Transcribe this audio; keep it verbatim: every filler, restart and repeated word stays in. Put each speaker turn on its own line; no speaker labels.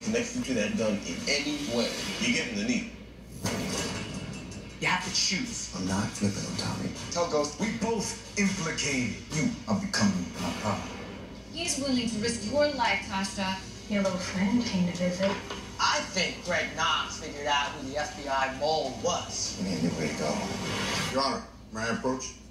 connected to that gun in any way, you're getting the needle.
You have to choose.
I'm not flipping on Tommy.
Tell Ghost, we both implicated. You are becoming my problem.
He's willing to risk your life, Tasha.
Your little friend came to visit.
I think Greg Knox figured out who the F B I mole was.
We need a new way to go.
Your Honor, may I approach?